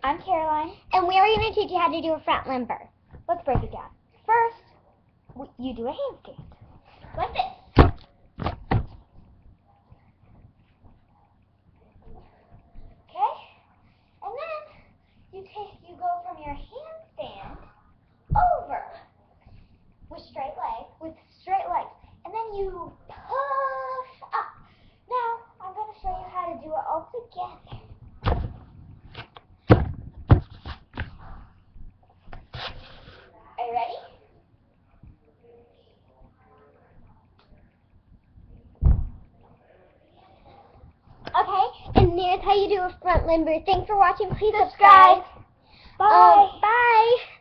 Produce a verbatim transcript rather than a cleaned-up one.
I'm Caroline. And we're going to teach you how to do a front limber. Let's break it down. First, you do a handstand. Like this. Okay? And then you take you go from your handstand over with straight legs, with straight legs. And then you push up. Now, I'm going to show you how to do it all together. Are you ready? Okay, and there's how you do a front limber. Thanks for watching. Please Subscribe. subscribe. Bye. Um, bye.